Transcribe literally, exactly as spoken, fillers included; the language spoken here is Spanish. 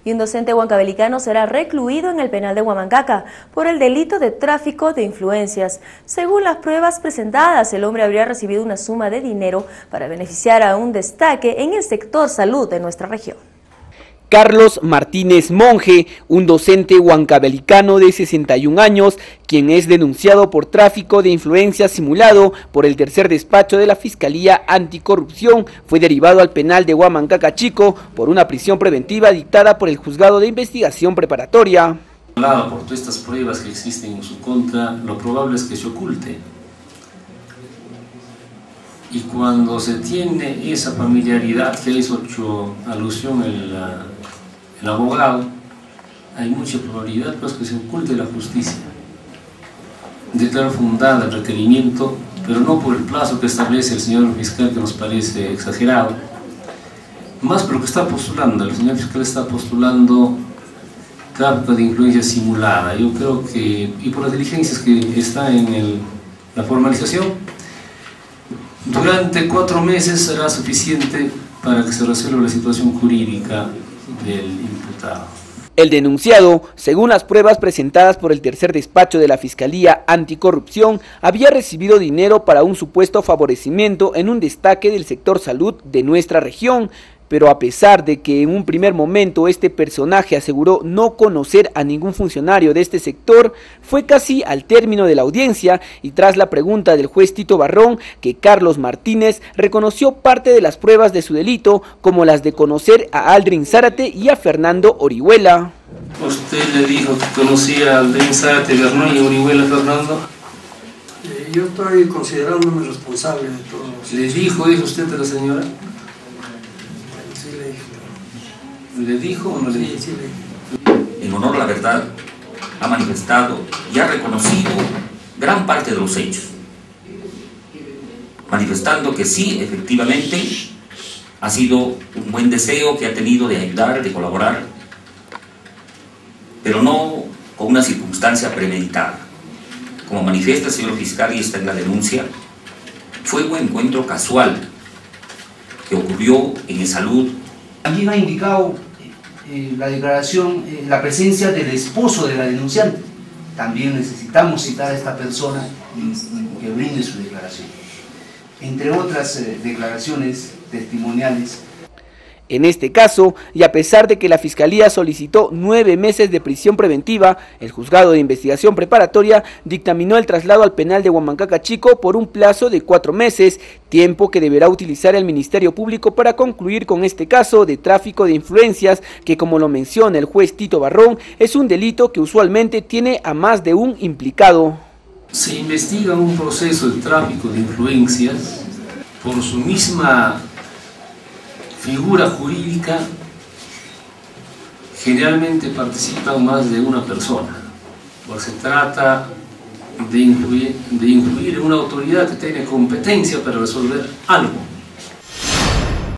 y un docente huancabelicano será recluido en el penal de Huamancaca por el delito de tráfico de influencias. Según las pruebas presentadas, el hombre habría recibido una suma de dinero para beneficiar a un destaque en el sector salud de nuestra región. Carlos Martínez Monge, un docente huancabelicano de sesenta y un años, quien es denunciado por tráfico de influencias simulado por el tercer despacho de la Fiscalía Anticorrupción, fue derivado al penal de Huamancaca Chico por una prisión preventiva dictada por el Juzgado de Investigación Preparatoria. Por todas estas pruebas que existen en su contra, lo probable es que se oculte. Y cuando se tiene esa familiaridad que hizo hecho alusión el, el abogado, hay mucha probabilidad pues, que se oculte la justicia. Declaro fundada el requerimiento, pero no por el plazo que establece el señor fiscal, que nos parece exagerado, más por lo que está postulando. El señor fiscal está postulando tráfico de influencia simulada. Yo creo que, y por las diligencias que está en el, la formalización, durante cuatro meses será suficiente para que se resuelva la situación jurídica del imputado. El denunciado, según las pruebas presentadas por el tercer despacho de la Fiscalía Anticorrupción, había recibido dinero para un supuesto favorecimiento en un destaque del sector salud de nuestra región. Pero a pesar de que en un primer momento este personaje aseguró no conocer a ningún funcionario de este sector, fue casi al término de la audiencia y tras la pregunta del juez Tito Barrón que Carlos Martínez reconoció parte de las pruebas de su delito, como las de conocer a Aldrin Zárate y a Fernando Orihuela. ¿Usted le dijo que conocía a Aldrin Zárate, Bernón y Orihuela, Fernando? Eh, yo estoy considerándome responsable de todo. ¿Le dijo eso usted a la señora? ¿Le dijo o no le dijo? En honor a la verdad, ha manifestado y ha reconocido gran parte de los hechos, manifestando que sí, efectivamente, ha sido un buen deseo que ha tenido de ayudar, de colaborar, pero no con una circunstancia premeditada. Como manifiesta el señor fiscal y está en la denuncia, fue un encuentro casual que ocurrió en el salud. También ha indicado eh, la declaración, eh, la presencia del esposo de la denunciante. También necesitamos citar a esta persona y, y que brinde su declaración. Entre otras eh, declaraciones testimoniales. En este caso, y a pesar de que la Fiscalía solicitó nueve meses de prisión preventiva, el Juzgado de Investigación Preparatoria dictaminó el traslado al penal de Huamancaca Chico por un plazo de cuatro meses, tiempo que deberá utilizar el Ministerio Público para concluir con este caso de tráfico de influencias, que como lo menciona el juez Tito Barrón, es un delito que usualmente tiene a más de un implicado. Se investiga un proceso de tráfico de influencias por su misma figura jurídica. Generalmente participan más de una persona, porque se trata de influir, de influir en una autoridad que tiene competencia para resolver algo.